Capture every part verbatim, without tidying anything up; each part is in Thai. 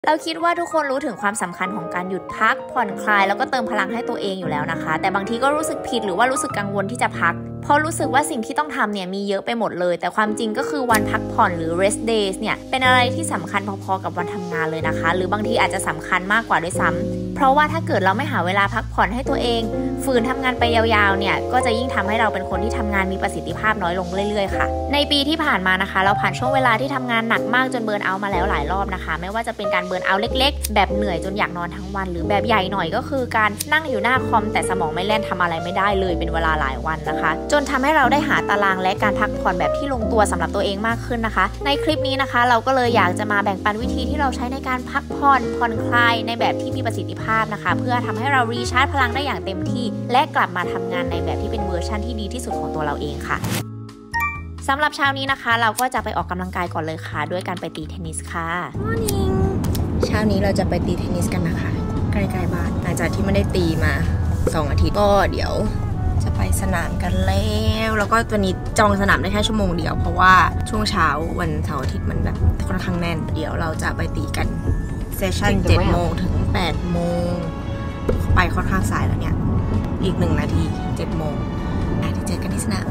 เราคิดว่าทุกคนรู้ถึงความสำคัญของการหยุดพักผ่อนคลายแล้วก็เติมพลังให้ตัวเองอยู่แล้วนะคะแต่บางทีก็รู้สึกผิดหรือว่ารู้สึกกังวลที่จะพักเพราะรู้สึกว่าสิ่งที่ต้องทำเนี่ยมีเยอะไปหมดเลยแต่ความจริงก็คือวันพักผ่อนหรือ rest days เนี่ยเป็นอะไรที่สำคัญพอๆกับวันทำงานเลยนะคะหรือบางทีอาจจะสำคัญมากกว่าด้วยซ้ำเพราะว่าถ้าเกิดเราไม่หาเวลาพักผ่อนให้ตัวเองฝืนทำงานไปยาวๆเนี่ยก็จะยิ่งทำให้เราเป็นคนที่ทำงานมีประสิทธิภาพน้อยลงเรื่อยๆค่ะในปีที่ผ่านมานะคะเราผ่านช่วงเวลาที่ทำงานหนักมากจนเบิร์นเอาท์มาแล้วหลายรอบนะคะไม่ว่าจะเป็นการเบิร์นเอาท์เล็กๆแบบเหนื่อยจนอยากนอนทั้งวันหรือแบบใหญ่หน่อยก็คือการนั่งอยู่หน้าคอมแต่สมองไม่แล่นทำอะไรไม่ได้เลยเป็นเวลาหลายวันนะคะจนทำให้เราได้หาตารางและการพักผ่อนแบบที่ลงตัวสำหรับตัวเองมากขึ้นนะคะในคลิปนี้นะคะเราก็เลยอยากจะมาแบ่งปันวิธีที่เราใช้ในการพักผ่อนผ่อนคลายในแบบที่มีประสิทธิภาพนะคะเพื่อทำให้เรารีชาร์จพลังได้อย่างเต็มที่และกลับมาทำงานในแบบที่เป็นเวอร์ชันที่ดีที่สุดของตัวเราเองค่ะสำหรับเช้านี้นะคะเราก็จะไปออกกำลังกายก่อนเลยค่ะด้วยการไปตีเทนนิสค่ะ Morning เช้านี้เราจะไปตีเทนนิสกันนะคะใกล้ๆบ้านหลังจากที่ไม่ได้ตีมาสองอาทิตย์ก็เดี๋ยวจะไปสนามกันแล้วแล้วก็ตัวนี้จองสนามได้แค่ชั่วโมงเดียวเพราะว่าช่วงเช้าวันเสาร์อาทิตย์มันแบบค่อนข้างแน่นเดี๋ยวเราจะไปตีกันเซสชั่นเจ็ดโมงถึงแปดโมงไปค่อนข้างสายแล้วเนี่ยอีกหนึ่งนาทีเจ็ดโมงเดี๋ยวเจอกันที่สนาม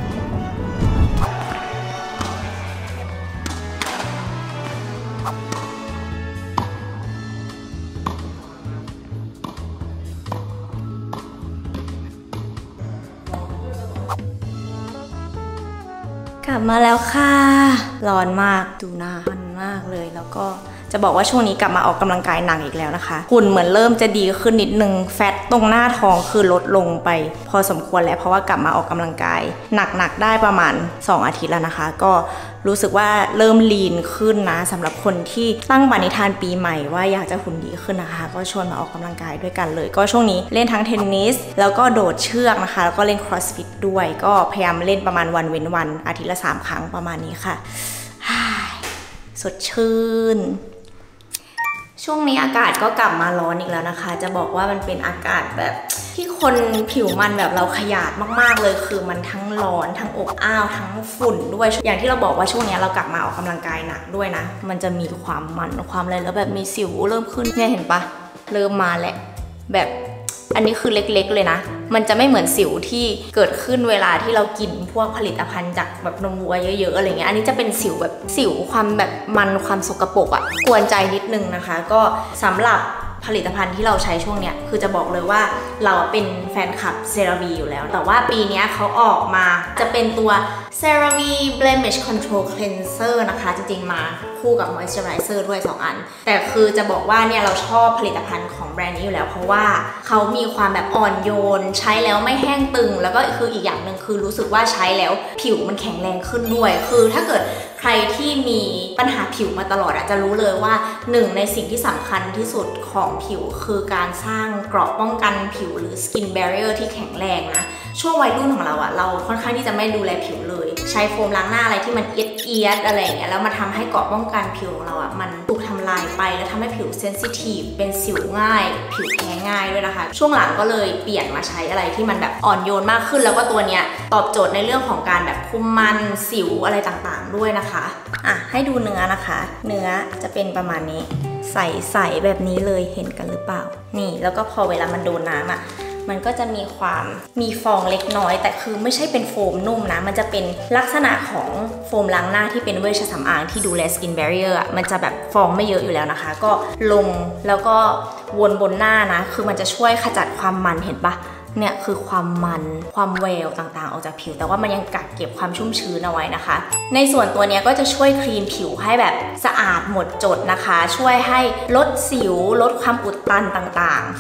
กลับมาแล้วค่ะร้อนมากดูหน้าร้อนมากเลยแล้วก็จะบอกว่าช่วงนี้กลับมาออกกำลังกายหนักอีกแล้วนะคะหุ่นเหมือนเริ่มจะดีขึ้นนิดนึงแฟตตรงหน้าท้องคือลดลงไปพอสมควรแล้วเพราะว่ากลับมาออกกำลังกายหนักๆได้ประมาณสองอาทิตย์แล้วนะคะก็รู้สึกว่าเริ่มลีนขึ้นนะสำหรับคนที่ตั้งปณิธานปีใหม่ว่าอยากจะหุ่นดีขึ้นนะคะก็ชวนมาออกกำลังกายด้วยกันเลยก็ช่วงนี้เล่นทั้งเทนนิสแล้วก็โดดเชือกนะคะแล้วก็เล่น crossfit ด้วยก็พยายามเล่นประมาณวันเว้นวันอาทิตย์ละสามครั้งประมาณนี้ค่ะสดชื่นช่วงนี้อากาศก็กลับมาร้อนอีกแล้วนะคะจะบอกว่ามันเป็นอากาศแบบที่คนผิวมันแบบเราขยาดมากๆเลยคือมันทั้งร้อนทั้งอบอ้าวทั้งฝุ่นด้วยอย่างที่เราบอกว่าช่วงนี้เรากลับมาออกกำลังกายหนักด้วยนะมันจะมีความมันความอะไรแล้วแบบมีสิวเริ่มขึ้นเนี่ยเห็นปะเริ่มมาแหละแบบอันนี้คือเล็กๆเลยนะมันจะไม่เหมือนสิวที่เกิดขึ้นเวลาที่เรากินพวกผลิตภัณฑ์จากแบบนมวัวเยอะๆอะไรเงี้ยอันนี้จะเป็นสิวแบบสิวความแบบมันความสกปรกอะกวนใจนิดนึงนะคะก็สำหรับผลิตภัณฑ์ที่เราใช้ช่วงเนี้ยคือจะบอกเลยว่าเราเป็นแฟนคลับ CeraVe อยู่แล้วแต่ว่าปีนี้เขาออกมาจะเป็นตัว CeraVe Blemish Control Cleanser นะคะจริงๆมาคู่กับ Moisturizer ด้วยสองอันแต่คือจะบอกว่าเนี่ยเราชอบผลิตภัณฑ์ของแบรนด์นี้อยู่แล้วเพราะว่าเขามีความแบบอ่อนโยนใช้แล้วไม่แห้งตึงแล้วก็คืออีกอย่างหนึ่งคือรู้สึกว่าใช้แล้วผิวมันแข็งแรงขึ้นด้วยคือถ้าเกิดใครที่มีปัญหาผิวมาตลอดอะจะรู้เลยว่าหนึ่งในสิ่งที่สำคัญที่สุดของผิวคือการสร้างเกราะป้องกันผิวหรือ skin barrier ที่แข็งแรงนะช่วงวัยรุ่นของเราอะเราค่อนข้างที่จะไม่ดูแลผิวเลยใช้โฟมล้างหน้าอะไรที่มันเอียดเอียดอะไรอย่างเงี้ยแล้วมาทำให้เกราะป้องกันผิวของเราอะมันถูกทำลายไปแล้วทำให้ผิวเซนซิทีฟเป็นสิวง่ายผิวแพ้ง่ายด้วยนะคะช่วงหลังก็เลยเปลี่ยนมาใช้อะไรที่มันแบบอ่อนโยนมากขึ้นแล้วก็ตัวเนี้ยตอบโจทย์ในเรื่องของการแบบคุมมันสิวอะไรต่างๆด้วยนะคะอ่ะให้ดูเนื้อนะคะเนื้อจะเป็นประมาณนี้ใสๆแบบนี้เลยเห็นกันหรือเปล่านี่แล้วก็พอเวลามันโดนน้ำอะมันก็จะมีความมีฟองเล็กน้อยแต่คือไม่ใช่เป็นโฟมนุ่มนะมันจะเป็นลักษณะของโฟมล้างหน้าที่เป็นเวชสำอางที่ดูแลสกินแบรีเออร์มันจะแบบฟองไม่เยอะอยู่แล้วนะคะก็ลงแล้วก็วนบนหน้านะคือมันจะช่วยขจัดความมันเห็นปะเนี่ยคือความมันความแววต่างๆออกจากผิวแต่ว่ามันยังกักเก็บความชุ่มชื้นเอาไว้นะคะในส่วนตัวนี้ก็จะช่วยคลีนผิวให้แบบสะอาดหมดจดนะคะช่วยให้ลดสิวลดความอุดตันต่างๆ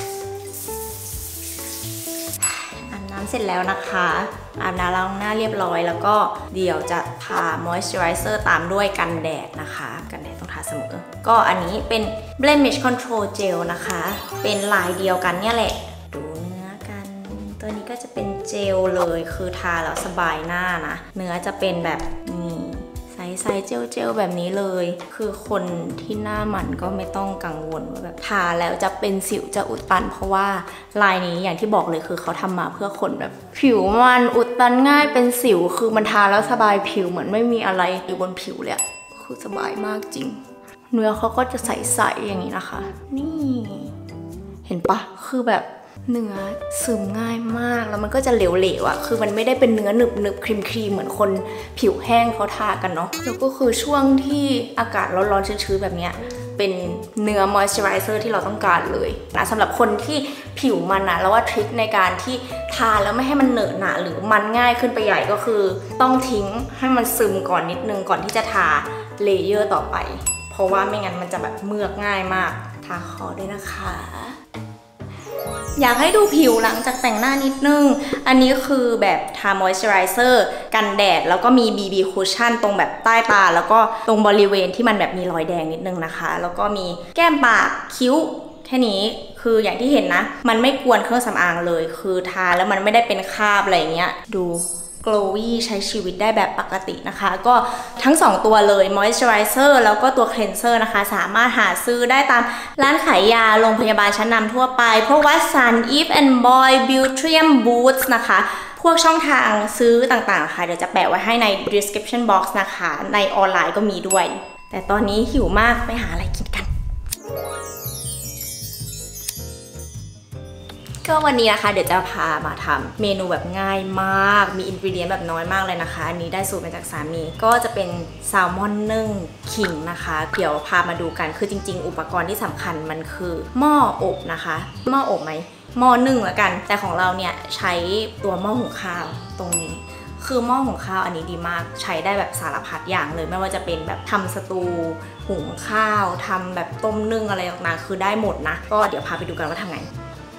เสร็จแล้วนะคะอาบน้ำล้างหน้าเรียบร้อยแล้วก็เดี๋ยวจะทา moisturizer ตามด้วยกันแดดนะคะกันแดดต้องทาเสมอก็อันนี้เป็น blemish control gel นะคะเป็นลายเดียวกันเนี่ยแหละดูเนื้อกันตัวนี้ก็จะเป็นเจลเลยคือทาแล้วสบายหน้านะเนื้อจะเป็นแบบนี้ใสๆเจลๆแบบนี้เลยคือคนที่หน้ามันก็ไม่ต้องกังวลว่าแบบทาแล้วจะเป็นสิวจะอุดตันเพราะว่าลายนี้อย่างที่บอกเลยคือเขาทำมาเพื่อคนแบบผิวมันอุดตันง่ายเป็นสิวคือมันทาแล้วสบายผิวเหมือนไม่มีอะไรอยู่บนผิวเลยคือสบายมากจริงเนื้อเขาก็จะใสๆอย่างนี้นะคะนี่เห็นปะคือแบบเนื้อซึมง่ายมากแล้วมันก็จะเหลวๆอ่ะคือมันไม่ได้เป็นเนื้อหนึบๆครีมๆเหมือนคนผิวแห้งเขาทากันเนาะแล้วก็คือช่วงที่อากาศร้อนๆชื้นๆแบบเนี้ยเป็นเนื้อมอยส์เจอไรเซอร์ที่เราต้องการเลยนะสำหรับคนที่ผิวมันนะแล้วว่าทริคในการที่ทาแล้วไม่ให้มันเหนอะหนะหรือมันง่ายขึ้นไปใหญ่ก็คือต้องทิ้งให้มันซึมก่อนนิดนึงก่อนที่จะทาเลเยอร์ต่อไปเพราะว่าไม่งั้นมันจะแบบเมือกง่ายมากทาคอด้วยนะคะอยากให้ดูผิวหลังจากแต่งหน้านิดนึงอันนี้คือแบบทามอยส์เจอไรเซอร์กันแดดแล้วก็มี บี บี Cushion ตรงแบบใต้ตาแล้วก็ตรงบริเวณที่มันแบบมีรอยแดงนิดนึงนะคะแล้วก็มีแก้มปากคิ้วแค่นี้คืออย่างที่เห็นนะมันไม่กวนเครื่องสำอางเลยคือทาแล้วมันไม่ได้เป็นคราบอะไรเงี้ยดูglowy ใช้ชีวิตได้แบบปกตินะคะก็ทั้งสองตัวเลย moisturizer แล้วก็ตัว cleanser นะคะสามารถหาซื้อได้ตามร้านขายยาโรงพยาบาลชั้นนำทั่วไปพวก Watson Eve and Boy Beautrium Boots นะคะพวกช่องทางซื้อต่างๆค่ะเดี๋ยวจะแปะไว้ให้ใน description box นะคะในออนไลน์ก็มีด้วยแต่ตอนนี้หิวมากไปหาอะไรกินกันก็วันนี้นะคะเดี๋ยวจะพามาทำเมนูแบบง่ายมากมีอินกรีเดียนแบบน้อยมากเลยนะคะอันนี้ได้สูตรมาจากสามีก็จะเป็นแซลมอนนึ่งขิงนะคะเดี๋ยวพามาดูกันคือจริงๆอุปกรณ์ที่สำคัญมันคือหม้ออบนะคะหม้ออบไหมหม้อนึ่งละกันแต่ของเราเนี่ยใช้ตัวหม้อหุงข้าวตรงนี้คือหม้อหุงข้าวอันนี้ดีมากใช้ได้แบบสารพัดอย่างเลยไม่ว่าจะเป็นแบบทำสตูหุงข้าวทำแบบต้มนึ่งอะไรต่างๆคือได้หมดนะก็เดี๋ยวพาไปดูกันว่าทำไง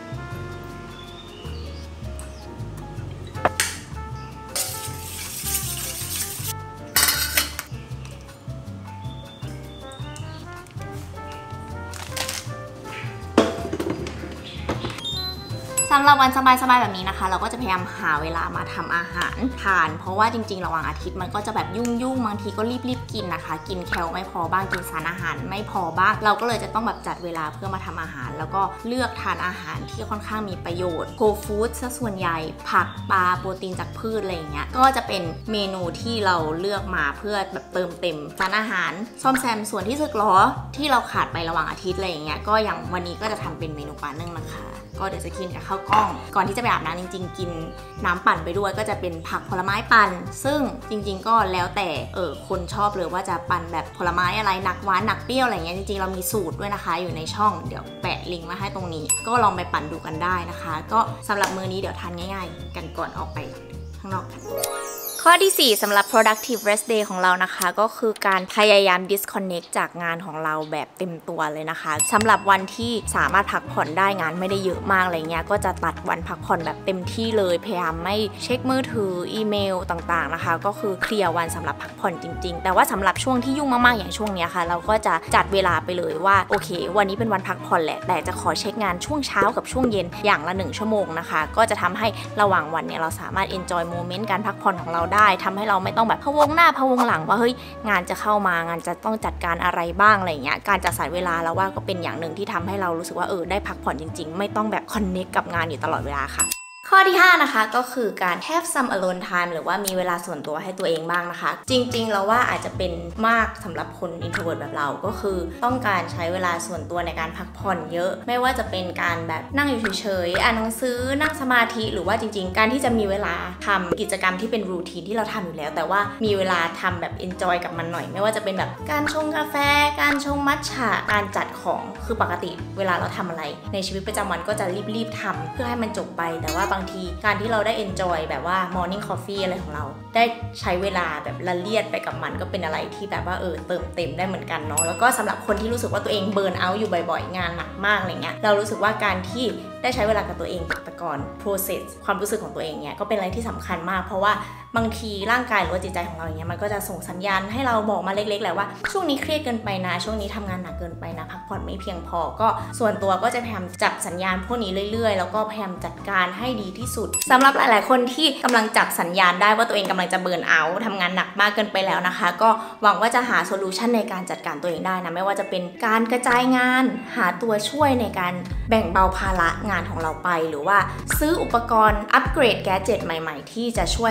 สำหรับวันสบายๆแบบนี้นะคะเราก็จะพยายามหาเวลามาทำอาหารทานเพราะว่าจริงๆระหว่างอาทิตย์มันก็จะแบบยุ่งๆบางทีก็รีบๆกินนะคะกินแคลไม่พอบ้างกินสารอาหารไม่พอบ้างเราก็เลยจะต้องแบบจัดเวลาเพื่อมาทำอาหารแล้วก็เลือกทานอาหารที่ค่อนข้างมีประโยชน์โฮลฟู้ดซะส่วนใหญ่ผักปลาโปรตีนจากพืชอะไรอย่างเงี้ยก็จะเป็นเมนูที่เราเลือกมาเพื่อแบบเติมเต็มสารอาหารซ่อมแซมส่วนที่สึกหรอที่เราขาดไประหว่างอาทิตย์อะไรอย่างเงี้ยก็อย่างวันนี้ก็จะทำเป็นเมนูปลานึ่งนะคะก็เดี๋ยวจะกินกับข้าวกล้องก่อนที่จะไปอาบน้ำจริงๆกินน้ำปั่นไปด้วยก็จะเป็นผักผลไม้ปั่นซึ่งจริงๆก็แล้วแต่เออคนชอบเลยว่าจะปั่นแบบผลไม้อะไรหนักหวานหนักเปรี้ยวอะไรเงี้ยจริงๆเรามีสูตรด้วยนะคะอยู่ในช่องเดี๋ยวแปะลิงก์มาให้ตรงนี้ก็ลองไปปั่นดูกันได้นะคะก็สำหรับมื้อนี้เดี๋ยวทานง่ายๆกันก่อนออกไปข้างนอกกันข้อที่สี่สำหรับ productive rest day ของเรานะคะก็คือการพยายาม disconnect จากงานของเราแบบเต็มตัวเลยนะคะสำหรับวันที่สามารถพักผ่อนได้งานไม่ได้เยอะมากอะไรเงี้ยก็จะตัดวันพักผ่อนแบบเต็มที่เลยพยายามไม่เช็คมือถืออีเมลต่างๆนะคะก็คือเคลียร์วันสำหรับพักผ่อนจริงๆแต่ว่าสำหรับช่วงที่ยุ่งมากๆอย่างช่วงนี้ค่ะเราก็จะจัดเวลาไปเลยว่าโอเควันนี้เป็นวันพักผ่อนแหละแต่จะขอเช็คงานช่วงเช้ากับช่วงเย็นอย่างละหนึ่งชั่วโมงนะคะก็จะทำให้ระหว่างวันเนี่ยเราสามารถ enjoy moment การพักผ่อนของเราได้ทำให้เราไม่ต้องแบบพะวงหน้าพะวงหลังว่าเฮ้ยงานจะเข้ามางานจะต้องจัดการอะไรบ้างอะไรเงี้ยการจัดสรรเวลาแล้วว่าก็เป็นอย่างหนึ่งที่ทำให้เรารู้สึกว่าเออได้พักผ่อนจริงๆไม่ต้องแบบคอนเนคกับงานอยู่ตลอดเวลาค่ะข้อที่ห้านะคะก็คือการ have some alone time หรือว่ามีเวลาส่วนตัวให้ตัวเองบ้างนะคะจริงๆเราว่าอาจจะเป็นมากสำหรับคน introvert แบบเราก็คือต้องการใช้เวลาส่วนตัวในการพักผ่อนเยอะไม่ว่าจะเป็นการแบบนั่งอยู่เฉยๆอ่านหนังสือนั่งสมาธิหรือว่าจริงๆการที่จะมีเวลาทำกิจกรรมที่เป็นรูทีนที่เราทำอยู่แล้วแต่ว่ามีเวลาทำแบบ enjoy กับมันหน่อยไม่ว่าจะเป็นแบบการชงกาแฟการชงมัทฉะการจัดของคือปกติเวลาเราทำอะไรในชีวิตประจำวันก็จะรีบๆทำเพื่อให้มันจบไปแต่ว่าบางทีการที่เราได้ enjoy แบบว่า morning coffee อะไรของเราได้ใช้เวลาแบบละเลียดไปกับมันก็เป็นอะไรที่แบบว่าเออเติมเต็มได้เหมือนกันเนาะแล้วก็สำหรับคนที่รู้สึกว่าตัวเองเบิร์นเอาท์อยู่บ่อยๆงานหนักมากอะไรเงี้ยเรารู้สึกว่าการที่ได้ใช้เวลากับตัวเองแต่ก่อน process ความรู้สึกของตัวเองเนี่ยก็เป็นอะไรที่สำคัญมากเพราะว่าบางทีร่างกายหรือว่าจิตใจของเราอย่างเงี้ยมันก็จะส่งสัญญาณให้เราบอกมาเล็กๆแหละว่าช่วงนี้เครียดเกินไปนะช่วงนี้ทำงานหนักเกินไปนะพักผ่อนไม่เพียงพอก็ส่วนตัวก็จะพยายามจับสัญญาณพวกนี้เรื่อยๆแล้วก็พยายามจัดการให้ดีที่สุดสำหรับหลายๆคนที่กำลังจับสัญญาณได้ว่าตัวเองกำลังจะเบิร์นเอาท์ทำงานหนักมากเกินไปแล้วนะคะก็หวังว่าจะหาโซลูชันในการจัดการตัวเองได้นะไม่ว่าจะเป็นการกระจายงานหาตัวช่วยในการแบ่งเบาภาระงานของเราไปหรือว่าซื้ออุปกรณ์อัปเกรดแกดเจ็ตใหม่ๆที่จะช่วยให้เราแบบ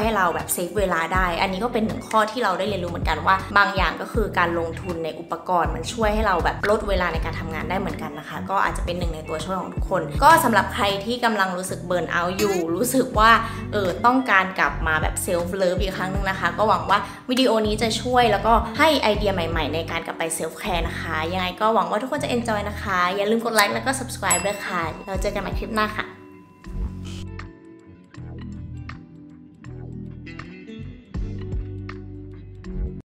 เซฟเวลาได้อันนี้ก็เป็นหนึ่งข้อที่เราได้เรียนรู้เหมือนกันว่าบางอย่างก็คือการลงทุนในอุปกรณ์มันช่วยให้เราแบบลดเวลาในการทำงานได้เหมือนกันนะคะก็อาจจะเป็นหนึ่งในตัวช่วยของทุกคนก็สำหรับใครที่กำลังรู้สึกเบิร์นเอาท์อยู่รู้สึกว่าเออต้องการกลับมาแบบเซลฟ์เลิฟอีกครั้งนึงนะคะก็หวังว่าวิดีโอนี้จะช่วยแล้วก็ให้ไอเดียใหม่ๆในการกลับไปเซลฟ์แคร์นะคะยังไงก็หวังว่าทุกคนจะเอนจอยนะคะอย่าลืมกดไลค์แล้วก็ ซับสไครบ์ ด้วยค่ะเราเจอกันใหม่คลิปหน้าค่ะ